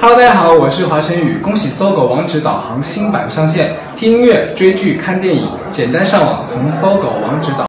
Hello， 大家好，我是华晨宇，恭喜搜狗网址导航新版上线，听音乐、追剧、看电影，简单上网，从搜狗网址导。